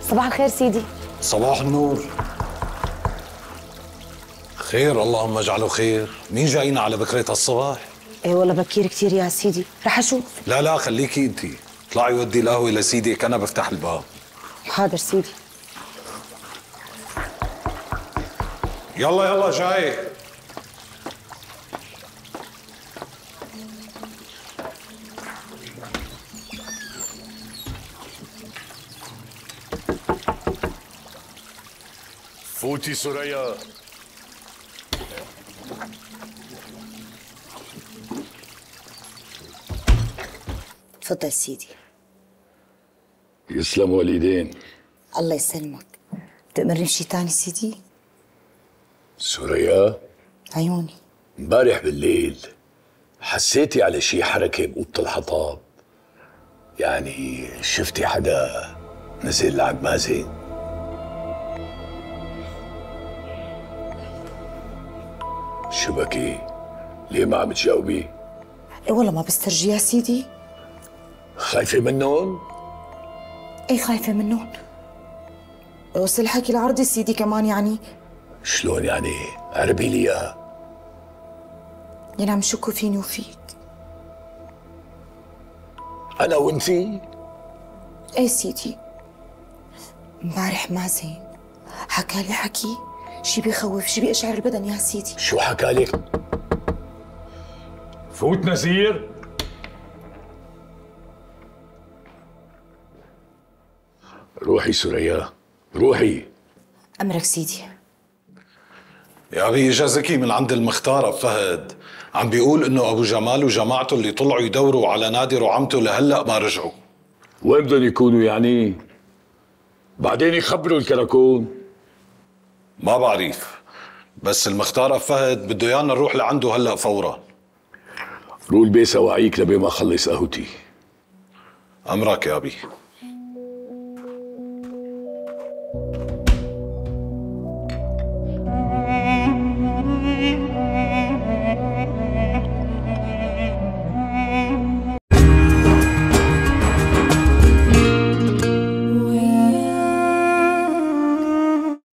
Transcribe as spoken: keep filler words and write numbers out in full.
صباح الخير سيدي. صباح النور. خير، اللهم اجعله خير. مين جاينا على بكرة الصباح؟ ايه والله بكير كثير يا سيدي، رح اشوف. لا لا خليكي انت، اطلعي ودي القهوة لسيدك، انا بفتح الباب. حاضر سيدي. يلا يلا جاي. فوتي سوريا. تفضل سيدي. يسلم والدين. الله يسلمك. تأمرني بشي تاني سيدي؟ سوريا، عيوني. امبارح بالليل حسيتي على شي حركة بأوضة الحطاب؟ يعني شفتي حدا نزل لعند مازن؟ شو بكي؟ ليه ما عم تجاوبي؟ ايه والله ما بسترجي يا سيدي. خايفة منهم؟ ايه خايفة منهم. وصل الحكي لعرضي سيدي كمان يعني. شلون يعني؟ قربي لي اياها. يعني عم يشكوا فيني وفيك. أنا وأنتي؟ ايه سيدي. امبارح مازن حكى لي حكي شي بيخوف، شي بيقشعر البدن يا سيدي. شو حكى لك؟ فوت نزير. روحي سوريا، روحي. أمرك سيدي. يا أبي إجا زكي من عند المختار أبو فهد، عم بيقول إنه أبو جمال وجماعته اللي طلعوا يدوروا على نادر وعمته لهلأ ما رجعوا. وين بدهم يكونوا يعني؟ بعدين يخبروا الكراكون. ما بعرف، بس المختار أبو فهد بده يانا نروح لعنده هلأ فورا. رول بيه سواعيك لبي ما خلص قهوتي. أمرك يا أبي.